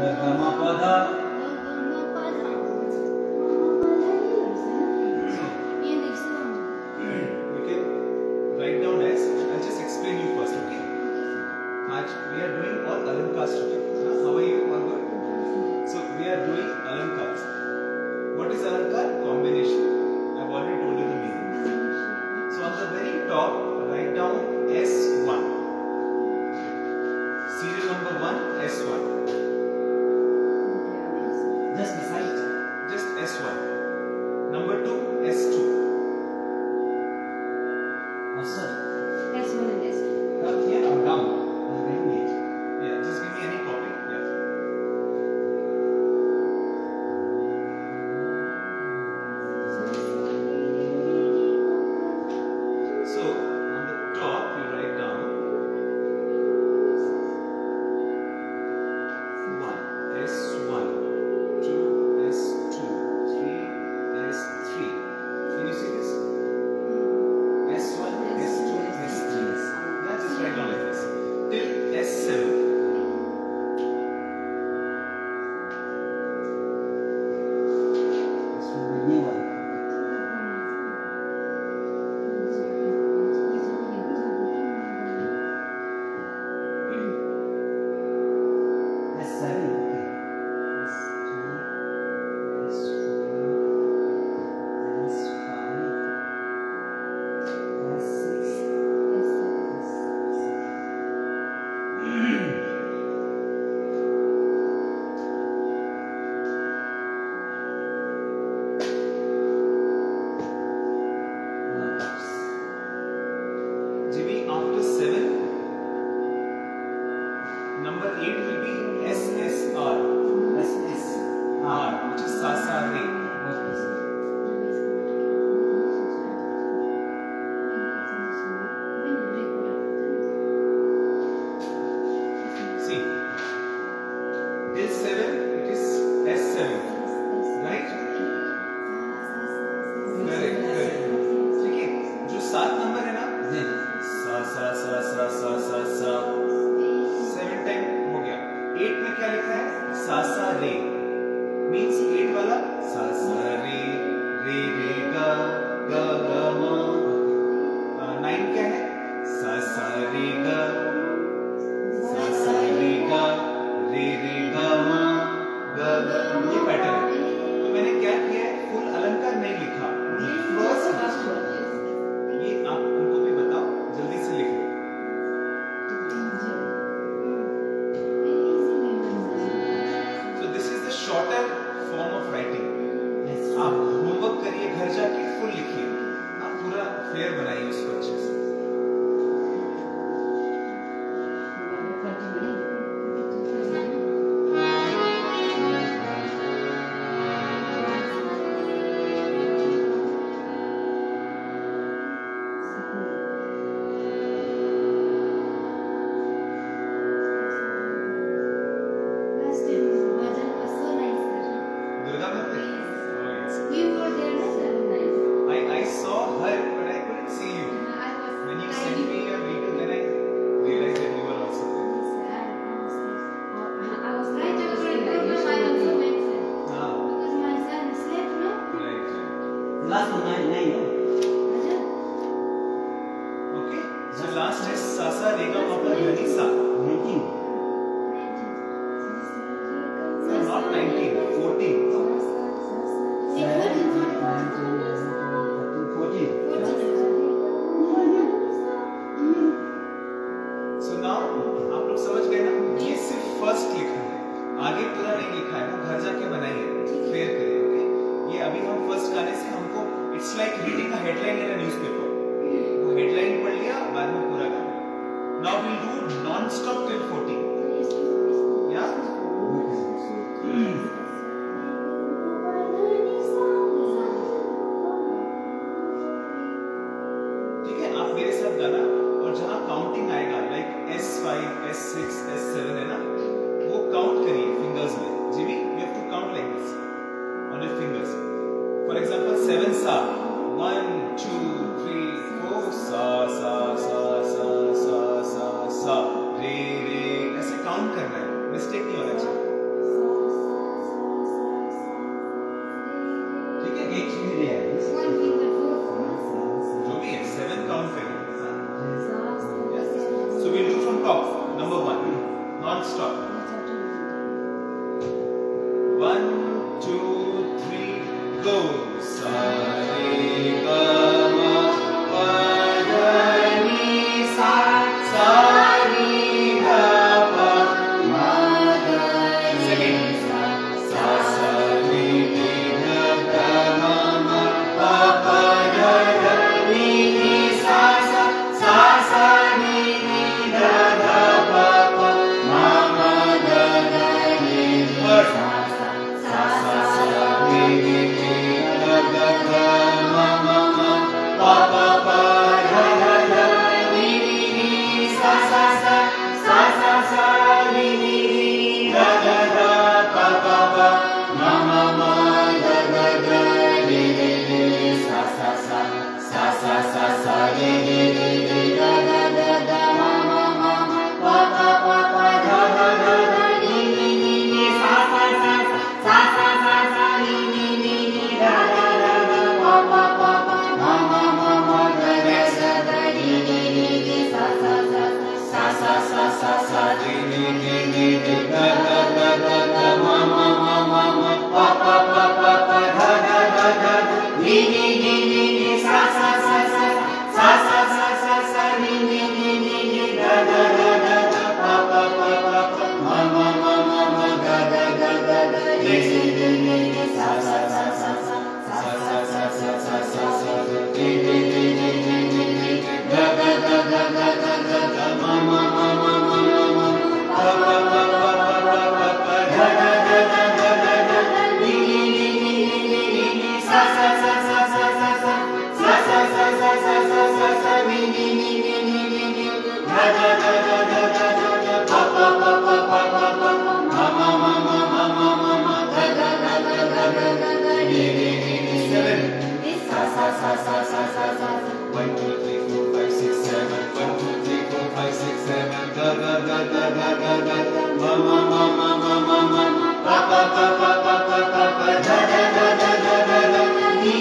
Write down as. I'll just explain you first, okay? We are doing all alankars today. How are you? All good? So we are doing alankars. What is alankar? Combination. I've already told you the meaning. So on the very top, write down S1. Serial number 1, S1. Just beside. Just S1. Number 2, S2. Sir. S1 and S2. Up here or down? I'm getting it. Yeah, just give me any copy. Yeah. So on the top you write down 1 S1, 2 S2, 3 S3. Can you see this? S1, S2, S3. Yeah, just write down like this till S7. This will be new one. S7, okay. S2, S3, S5, S6, Jimmy, after 7, number 8 will be SSR. R, which is Sasa Re. See, till 7 it is S7, right? Correct, correct. ठीक है, जो 7 number है ना, सा सा सा सा सा सा सा 7 टाइम हो गया। 8 में क्या लिखा है? सा सा रे, मीन्स 8 वाला सा सा रे रे रे गा गा गा मा। 9 क्या है? सा सा रे गा रे रे गा मा गा गा। ये पैटर्न है। तो मैंने क्या किया है? फुल अलंकार नहीं लिखा, फर्स्ट ये आप उनको भी बताओ, जल्दी से लिखो। So this is the shorter form of writing. आप होमवर्क करिए, घर जाके फुल लिखिए, आप पूरा फेयर बनाइए उसको अच्छे से। Durga Mati? Oh yes. You were there, no, sir? I saw her, but I couldn't see you. When you sent me a video, then I realized that you were also there. I was right over it, but my also went, sir. Ah, Because my son slept, no? right, right. Last one, 9, no? Okay. So last is Sasa Rega Mapa Dhani Sa. 19. No, not 19, 14. 14. So now आप लोग समझ गए ना? ये सिर्फ first लिखा है, आगे पूरा नहीं लिखा है, वो घर जाके बनाइए, फेयर करिए, ओके? ये अभी हम फर्स्ट गाने से हमको it's like reading a headline in a newspaper. वो हेडलाइन पढ़ लिया, बाद में पूरा गाना। Now we will do non stop till 14. Yeah? ठीक है, आप मेरे साथ गाना, और जहां काउंटिंग आएगा लाइक S5, S6, S7 है ना, वो काउंट करिए फिंगर्स में। Jimmy, you have to count like this on your fingers. For example 7 सा, 1 2 3 4 सा सा सा सा सा सा सा रे रे, ऐसे काउंट करना है, मिस्टेक नहीं होना चाहिए। Non-stop. 1, 2, 3, go. Sa re ga ma pa da ni sa sa ni da pa ma da ni sa sa sa ni ni da da ma ma pa pa da da ni ni sa sa sa sa ni ni da da pa pa ma ma da da ni sa sa sa sa ni ni da da da ma ma ma pa pa pa da da da ni ni sa sa sa sa sa sa ni ni da da da pa pa pa ma ma ma da da da ni ni sa sa sa sa sa sa sa ni ni da da da da ma ma ma pa pa pa pa da da da ni ni sa sa sa sa sa sa sa ni ni da da da pa pa pa pa ma ma ma da da da ni ni sa sa sa sa sa sa sa sa ni ni da da da da ma ma ma pa pa pa pa pa da da da ni ni sa sa sa sa sa sa sa sa sa ni ni da da da pa pa pa pa pa ma ma da da da ni ni sa sa sa sa sa sa sa sa sa sa sa ni ni da da da ma ma pa pa pa pa pa pa da da da ni ni sa sa sa sa sa sa sa sa sa sa sa sa sa sa ni ni da da da pa pa pa pa pa pa ma ma da da da ni ni 7 sa sa sa sa sa sa sa 1 2 3 4 5 6 7 1 2 3 4 5 6 7 da da da ma ma pa pa pa pa pa pa pa da da da ni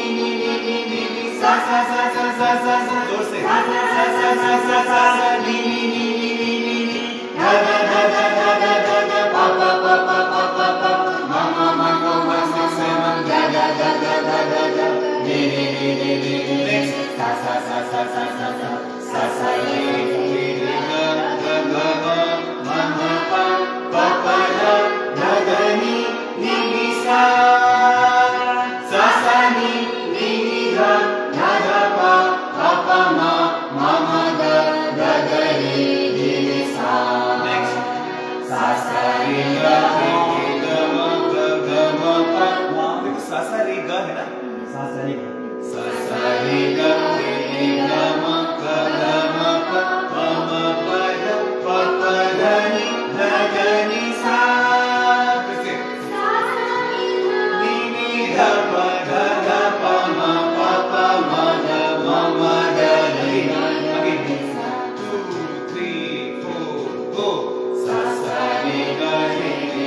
sa sa sa sa sa sa sa जोर से sa sa sa sa sa sa sa ni da da da pa pa pa pa pa pa pa ma ma 5 6 7 da da da ni sa sa sa sa sa sa sa sa ni da da da ma ma pa pa pa da da ni sa sa sa ni da da pa pa ma ma da da ni sa next sa sa ri ga ma pa देखो सा सा रे गा है ना सा सा रे सा सा रे गा ma pa pa ma pa da pa pa da ni sa कैसे ni da pa da pa ma pa pa ma da ni again 2 3 4 go sa sa रे गा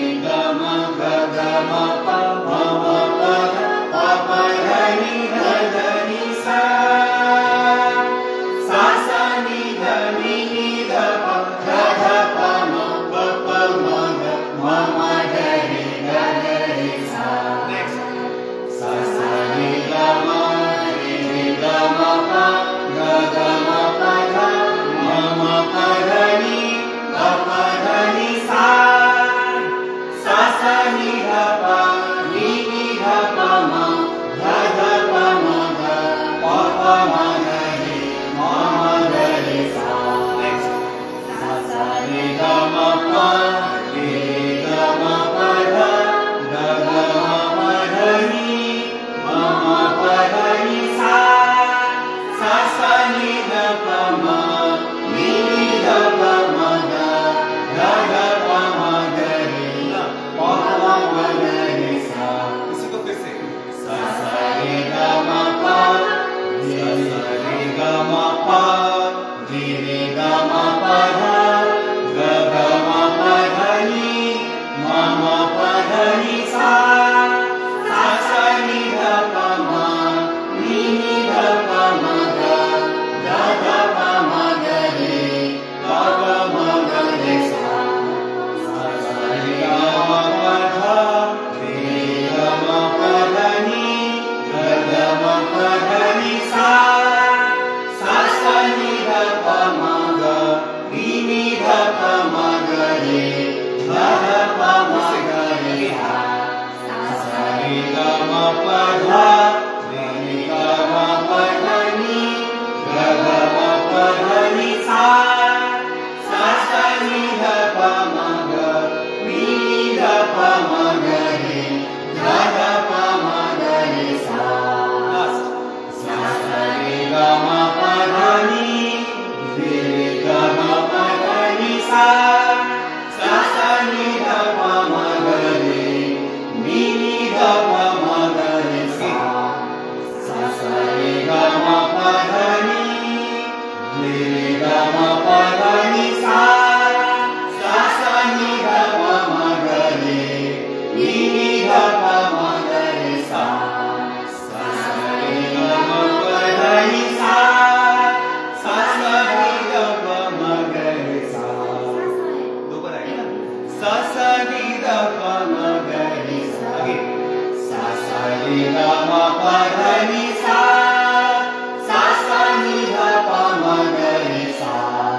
गा पा मा गा रे सा अगेन सा सा रे गा मा पा धा नी सा सा सा नी धा पा मा गा रे सा।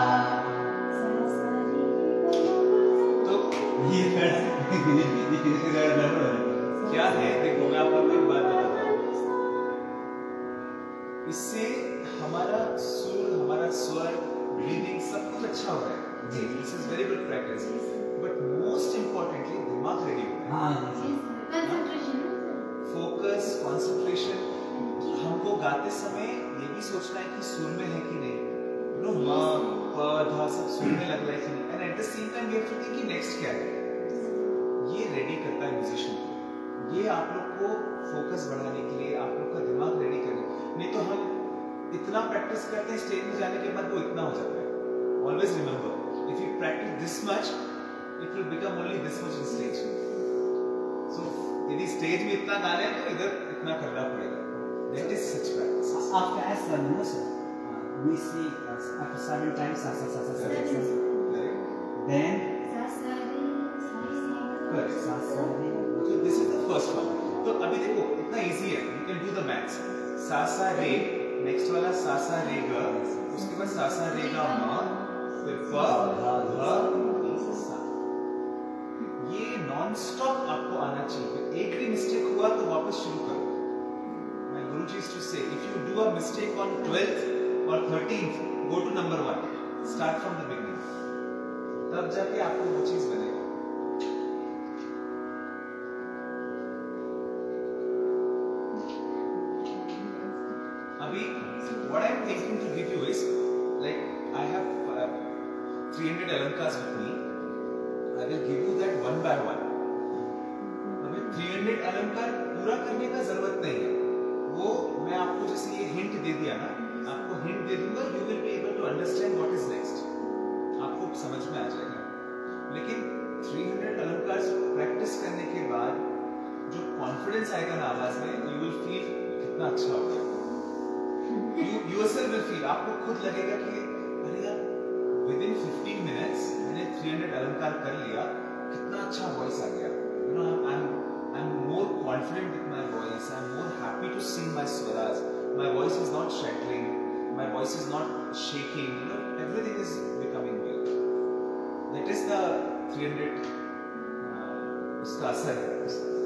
तो ये क्या है, देखो मैं आपको एक बात बताता हूँ, इससे हमारा सुर, हमारा स्वर, ब्रीदिंग सब कुछ अच्छा हो रहा है। This is very good practice, but most importantly दिमाग रेडी हो रहा है, फोकस, कंसंट्रेशन। हमको गाते समय ये भी सोचना है कि सुर में है कि नहीं, यू नो म प ध सब सुर में लग रहा है कि नहीं, and at the same time we have to think कि नेक्स्ट क्या है। ये रेडी करता है म्यूजिशियन को, ये आप लोग को फोकस बढ़ाने के लिए, आप लोग का दिमाग रेडी करने। नहीं तो हम इतना प्रैक्टिस करते हैं, स्टेज में जाने के बाद वो इतना हो जाता है। Always remember, if you practice this much, it will become only this much in stage. So यदि स्टेज में इतना गाना है तो इधर इतना करना पड़ेगा। That is such practice. After S7, no sir, we see after 7 times sa sa sa sa sa. Then Correct. sa sa re. So this is the first one. तो अभी देखो इतना इजी है, you can do the maths. सा सा रे, next वाला सा सा रे ग, उसके बाद सा सा रे गा म, फिर प ध नी सा। ये नॉन स्टॉप आपको आना चाहिए। एक भी मिस्टेक हुआ तो वापस शुरू करो। My Guruji used to say, if you do a mistake on 12th or 13th, go to number 1. Start from the beginning. तब जाके आपको वो चीज बनेगा। अभी what I am thinking to give you is, like I have 300 alankars with me. I will give you that one by one. अभी 300 अलंकार पूरा करने का जरूरत नहीं है, वो मैं आपको जैसे ये हिंट दे दिया ना, आपको हिंट दे दूंगा, you will be able to understand what is next. आपको समझ में आ जाएगा। लेकिन 300 अलंकार प्रैक्टिस करने के बाद जो कॉन्फिडेंस आएगा ना आवाज में, you will feel कितना अच्छा होगा। You yourself will feel, आपको खुद लगेगा कि अरे यार within 15 minutes मैंने 300 अलंकार कर लिया, कितना अच्छा वॉइस आ गया। You know, I'm more confident with my voice. I'm more happy to sing my swaras. My voice is not shattering. My voice is not shaking. You know, everything is becoming well. That is the 300 उसका असर है।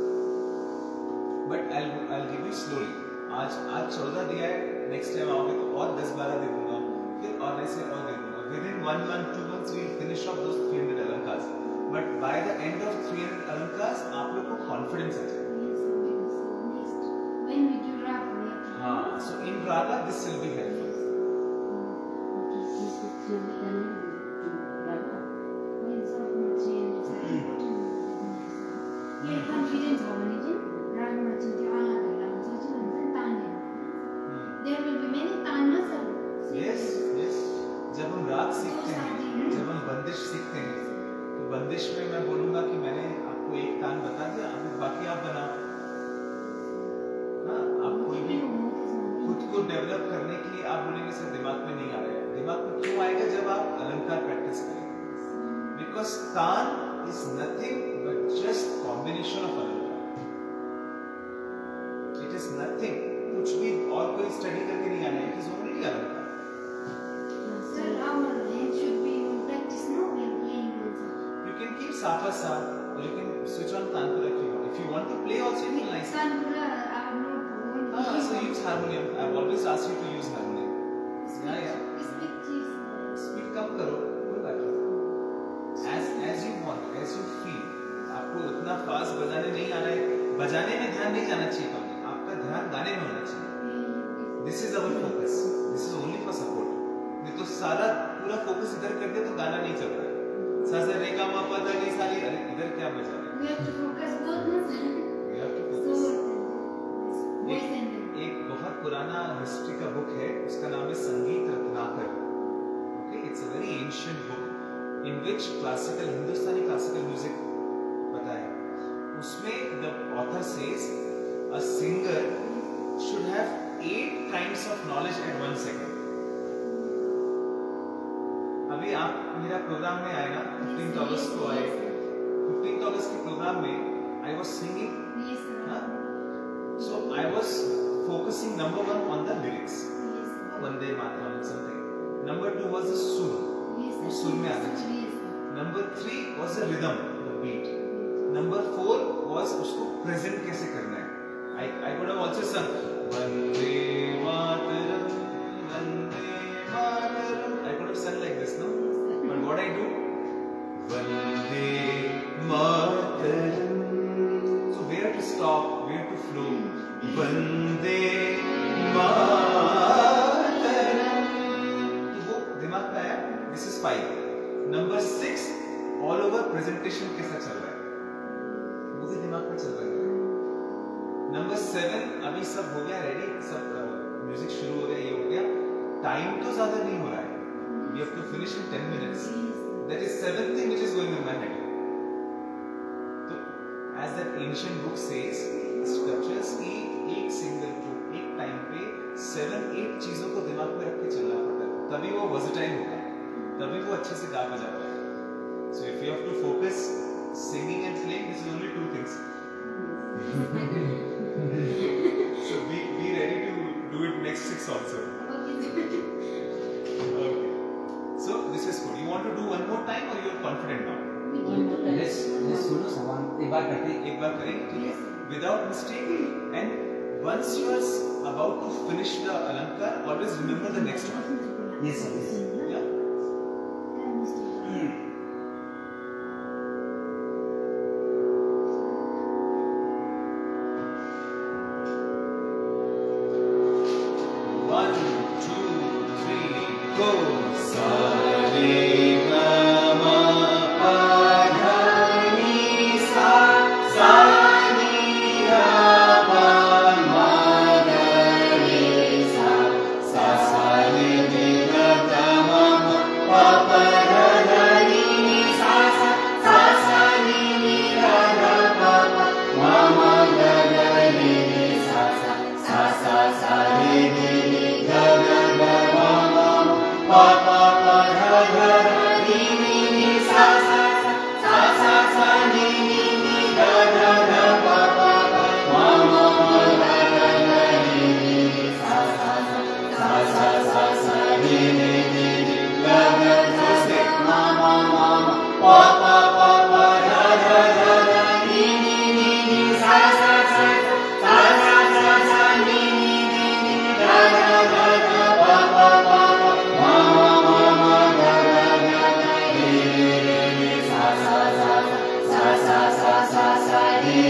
But I'll give you slowly. आज 14 दिया है, next time आओगे तो और 10-12 दे दूंगा, फिर और ऐसे और दे दूंगा। Within 1 month, 2 months, we'll finish off those 300 alankars. But by the end of 300 alankars, आप लोग को confidence आ जाएगा। When we do raga, हाँ, so in raga this will be helpful. when someone changes, ये confidence हो भने चाहिँ रागमा चाहिँ त्यो आलापहरु हुन्छ चाहिँ भन्छ नि तानले। There will be many तानमा सर। Yes, yes. जब हम राग सीखते हैं, जब हम बंदिश सीखते हैं, तो बंदिश में मैं बोलूँगा कि मैंने आपको एक तान बता दिया, अभी बाकी आप बनाओ। हाँ, आप कोई भी खुद को डेवलप करने के लिए आप बोलेंगे सर दिमाग में नहीं आ रहा है। दिमाग में क्यों आएगा जब आप अलंकार प्रैक्टिस करेंगे? Because तान is nothing but just combination of अलंकार. It is nothing. कुछ भी और कोई स्टडी करके नहीं आना है। It is only अलंकार. Sir, our hand should be on practice now when playing also. You can keep safa sa, or you can switch on tanpura if you want. If you want to play also, you can nice. Tanpura, our note won't be So use harmonium. I've always asked you to use harmonium. Yeah. Speak cheese. Speed कम करो, कोई बात नहीं. As you want, as you feel. आपको उतना fast बजाने नहीं आना है. बजाने में ध्यान नहीं जाना चाहिए कभी. आपका ध्यान गाने में होना चाहिए. This is our focus. This is only for support. नहीं तो सारा पूरा फोकस इधर कर दे तो गाना नहीं चल रहा है। सासा रे गा मा पा धा नी सा रे, अरे इधर क्या बजा रहे हैं? We have to focus both, no sir. We have to focus. So, voice and एक बहुत पुराना हिस्ट्री का बुक है, उसका नाम है Sangeet Ratnakar. Okay, it's a very ancient book in which Hindustani classical music बताया। उसमें the author says a singer should have 8 kinds of knowledge at 1 second. अभी आप मेरा प्रोग्राम में आए ना, 15th अगस्त को आए, 15th अगस्त की प्रोग्राम में I was singing. Yes, sir. So I was focusing number one on the lyrics. Yes, sir. Vande Mataram something. Number two was the sur. Yes, sir. वो सुर में आना चाहिए. Yes, sir. Number three was the rhythm, the beat. Number four was उसको present कैसे करना है. I could have also sung Vande Mataram, Vande Mataram. I could have sung like this, no? But what I do? Vande Mataram. So where to stop, where to flow? Vande Mataram. तो वो दिमाग में आया. This is 5. Number 6, all over presentation कैसा चल रहा है? वो भी दिमाग में चल रहा है. Number 7, अभी सब हो गया रेडी, सब म्यूजिक शुरू हो गया, ये हो गया. टाइम तो ज्यादा नहीं हो रहा है. We have to finish in 10 minutes. That is 7th thing which is going in my head. So, as that ancient book says, scriptures की एक single truth, एक टाइम पे 7-8 चीजों को दिमाग में रख के चलना पड़ता है. तभी वो versatile होगा. तभी वो अच्छे से गा बजा पाए. So if you have to focus singing and playing, this is only 2 things. So be ready to do it next 6 also. Okay. So this is good. You want to do one more time or you are confident now? Let's सुनो सवाल एक बार करते हैं. एक बार करेंगे, ठीक है? Without mistake. And once you are about to finish the alankar, always remember the next one. Yes, sir. Yes. Yeah. One, two, three, go. Sa re ga ma pa dha ni sa. Sa ni ra pa ma ga re sa. Sa sa re ni ga ga ma pa pa dha dha ni sa sa. Sa sa ni ra ga pa pa ma ma ga ga re sa sa. Sa sa sa re ni ga ga ga ma ma pa pa pa dha dha ni ni sa sa sa. Sa sa sa ni ga ga ga pa pa ma ma ga ga ga ni sa sa sa. Sa sa sa sa ni ga ga ga ma ma pa pa pa dha dha ni sa sa sa. Sa sa sa sa ni ga ga ga pa pa pa ma ma ga ga ga ni sa sa sa. Sa sa sa sa sa ni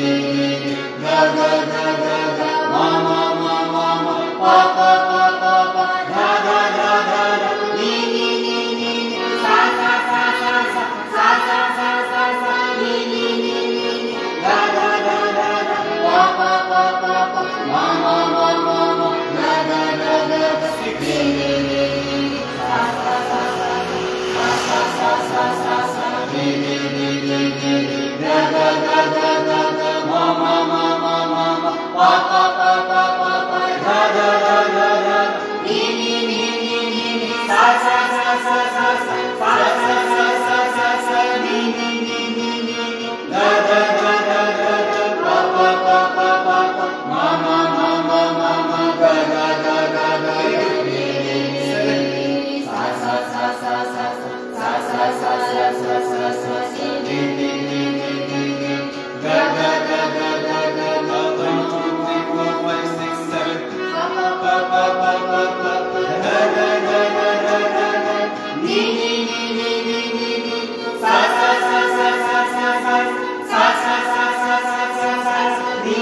ga ga ga ma ma pa pa pa dha dha ni sa sa sa sa sa sa sa sa sa ni ga ga ga pa pa pa ma ma ga ga ga ni sa sa sa sa sa sa sa sa ni ga ga ga ma ma pa pa pa dha dha ni sa sa sa sa sa sa sa sa ni ga ga ga pa pa pa ma ma ga ga ga ni sa sa sa sa sa sa sa sa ni ga ga ga 1 2 3 4 5 6 7 pa pa pa ga ga ga ni sa sa sa sa sa sa sa sa ni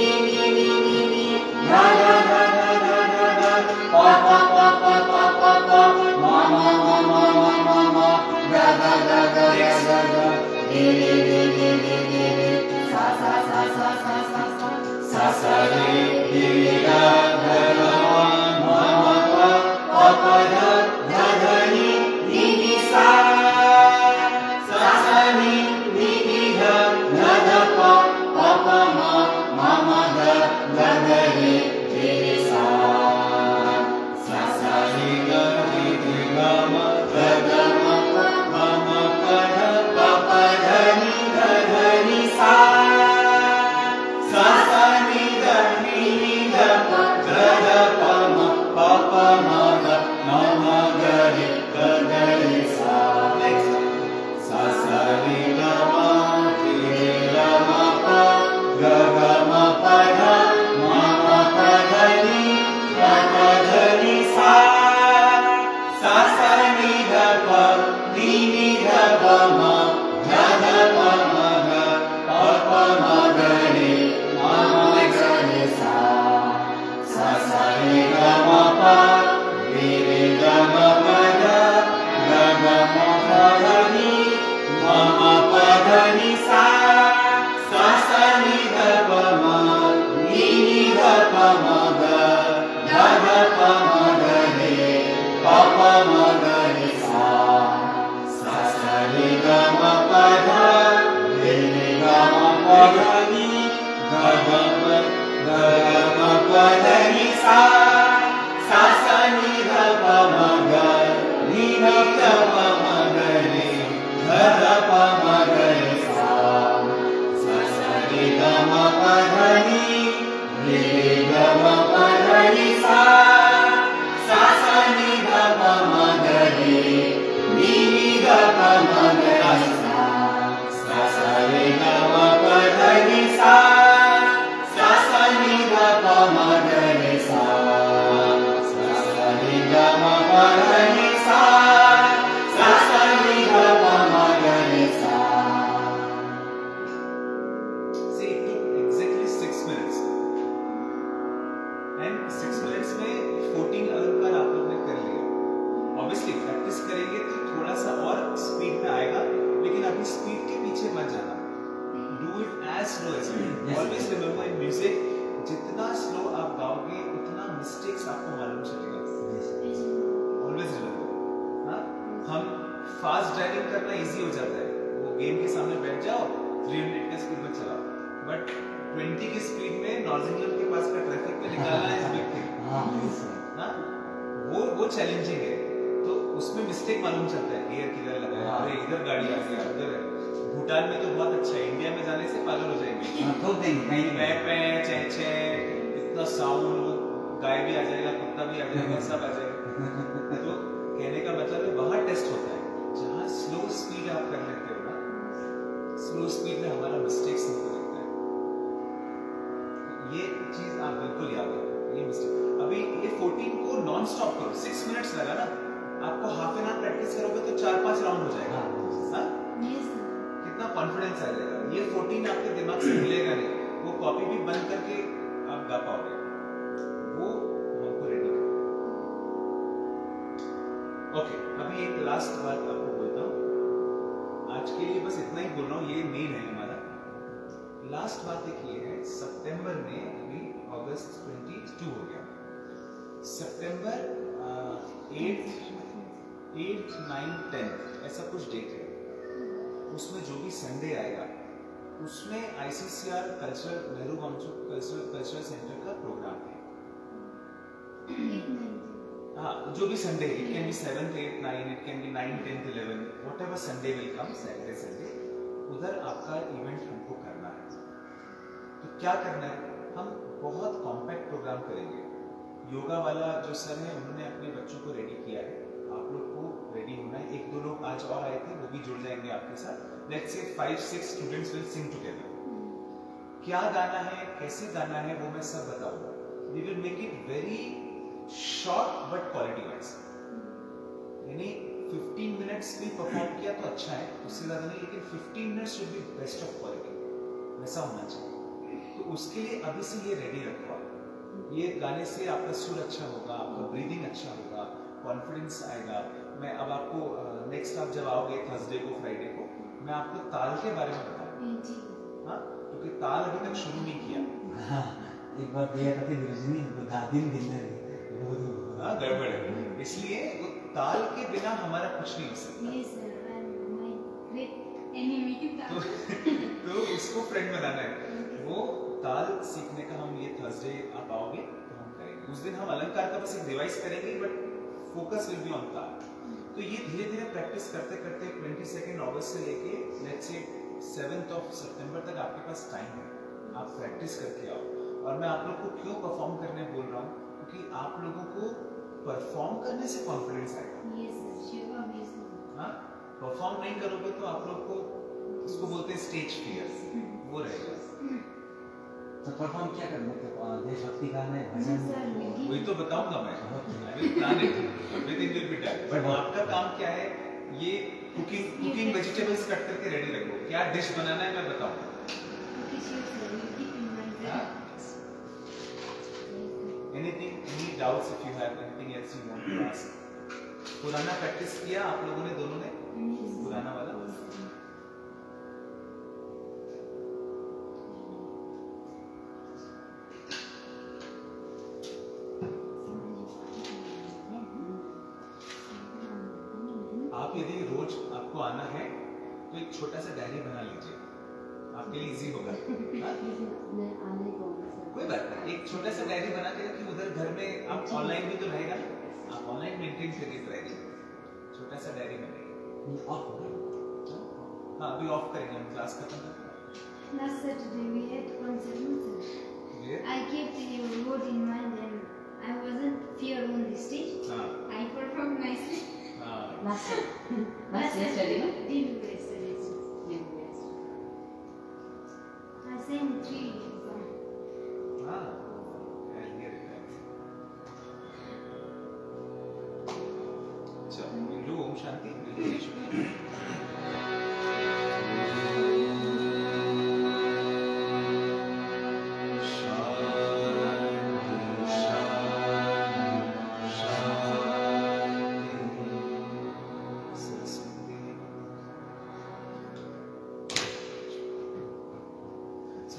ga ga ga pa pa pa ma ma ga ga ga ni sa sa sa sa sa sa re ga ga ma ma pa pa dha dha ni sa sa ni ga ga pa pa ma ma ga ga ni sa sa ni ga ma ga ga ma pa dha pa pa dha ni ga slow as well. Always remember in music, जितना slow आप गाओगे उतना mistakes आपको मालूम चलेगा. Always remember. हाँ, हम fast driving करना इजी हो जाता है. वो गेम के सामने बैठ जाओ, 300 की स्पीड में चलाओ, बट 20 की स्पीड में नॉर्थ इंग्लैंड के पास का ट्रैफिक में निकालना इज बिग थिंग. हाँ, वो चैलेंजिंग है. तो उसमें मिस्टेक मालूम चलता है, गियर किधर लगा है, अरे इधर गाड़ी आ गया, उधर. भूटान में तो बहुत अच्छा है, इंडिया में जाने से पागल हो जाएंगे. इतना साउंड, वो गाय भी आ जाएगा, कुत्ता भी आ जाएगा, सब आ जाएगा. तो कहने का मतलब है वहाँ टेस्ट होता है. जहाँ स्लो स्पीड आप कर लेते हो ना, स्लो स्पीड में हमारा मिस्टेक्स नहीं लगता है. ये चीज आप बिल्कुल याद रखो. ये मिस्टेक अभी ये 14 को नॉन स्टॉप करो. 6 मिनट्स लगा ना, आपको हाफ एन आवर प्रैक्टिस करोगे तो 4-5 राउंड हो जाएगा. हाँ, कितना कॉन्फिडेंस आ जाएगा. ये 14 आपके दिमाग से मिलेगा नहीं. वो कॉपी भी बंद करके आप गा पाओगे. वो हमको रेडी करो. ओके, अभी एक लास्ट बात आपको बोलता हूँ. आज के लिए बस इतना ही बोल रहा हूँ, ये मेन है हमारा. लास्ट बात एक ये है, सितंबर में अभी अगस्त 22 हो गया. सितंबर 8, 9, 10 ऐसा कुछ डेट है. उसमें जो भी संडे आएगा उसमें ICCR cultural, Nehru Wangchuk cultural centre का प्रोग्राम है. हाँ, जो भी Sunday, it can be 7th, 8th, 9, it can be 9, 10th, 11, whatever Sunday will come, Saturday Sunday, उधर आपका इवेंट हमको करना है. तो क्या करना है, हम बहुत कॉम्पैक्ट प्रोग्राम करेंगे. योगा वाला जो सर है उन्होंने अपने बच्चों को रेडी किया है. आप लोग को रेडी होना है. 1-2 लोग आज और आए थे, वो भी जुड़ जाएंगे आपके साथ. Let's say 5-6 students will sing together. क्या गाना है, कैसे गाना है, वो मैं सब बताऊंगा. We will make it very short but quality wise. यानी 15 मिनट्स भी परफॉर्म किया तो अच्छा है, उससे ज्यादा नहीं, लेकिन 15 minutes should be best of quality. वैसा होना चाहिए. तो उसके लिए अभी से ये रेडी रखो आप. ये गाने से आपका सुर अच्छा होगा, आपका ब्रीदिंग अच्छा होगा, कॉन्फिडेंस आएगा. मैं अब आपको नेक्स्ट आप जब आओगे थर्सडे को, फ्राइडे को, मैं आपको ताल के बारे में बताऊंगा. हाँ, क्योंकि ताल अभी तक शुरू नहीं किया. एक बार दिया था गुरुजी ने, वो दिन हाँ, गड़बड़ है. इसलिए वो ताल के बिना हमारा कुछ नहीं हो सकता. तो उसको फ्रेंड बनाना है. वो ताल सीखने का हम ये थर्सडे आप आओगे तो हम करेंगे. उस दिन हम अलंकार का बस एक रिवाइज करेंगे, but focus will be on taal. तो ये धीरे धीरे प्रैक्टिस करते करते 22 अगस्त से लेके let's say 7th of September तक आपके पास टाइम है. आप प्रैक्टिस करके आओ. और मैं आप लोग को क्यों परफॉर्म करने बोल रहा हूँ, क्योंकि आप लोगों को परफॉर्म करने से कॉन्फिडेंस आएगा. हाँ, परफॉर्म नहीं करोगे तो आप लोग को, इसको बोलते हैं स्टेज फियर, वो रहेगा. तो परफॉर्म क्या करना, मतलब देशभक्ति गाना है, भजन? वही तो बताऊंगा मैं. I will plan it. Everything will be done. But आपका काम क्या है, ये कुकिंग वेजिटेबल्स कट करके रेडी रखो. क्या डिश बनाना है मैं बताऊंगा. Anything, any doubts if you have anything else you want to ask. पुराना प्रैक्टिस किया आप लोगों ने, दोनों ने पुराना वाला? आप यदि रोज आपको आना है तो एक छोटा सा डायरी बना लीजिए, आपके लिए इजी होगा. कोई बात नहीं, एक छोटा सा डायरी बना के रखिए उधर घर में. आप ऑनलाइन भी तो रहेगा ना, आप ऑनलाइन मेंटेन करिए डायरी. छोटा सा डायरी बनाइए. हाँ, अभी ऑफ करेंगे, हम क्लास खत्म करते हैं. Last Saturday we had concert. I kept your word in mind and I wasn't fear on the stage. I performed nicely. Last yesterday. I sang 3 songs. I'll hear it. So, we'll do Om Shanti.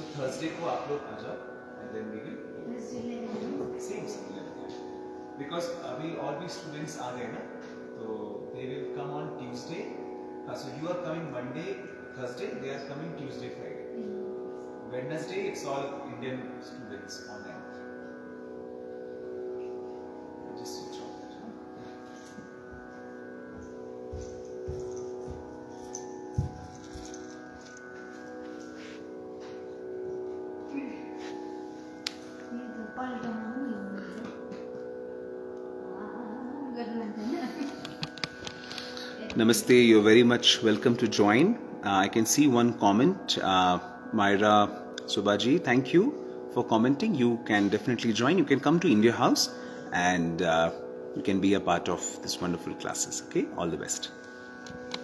So Thursday को आप लोग आ जाओ and then we will same 11. Because अभी और भी students आ गए ना, तो they will come on Tuesday. So you are coming Monday, Thursday. They are coming Tuesday, Friday. Wednesday it's all Indian students online. Just switch off that. Namaste, you're very much welcome to join. I can see one comment, Myra Subaji, thank you for commenting. You can definitely join. You can come to India House and you can be a part of this wonderful classes. Okay, all the best.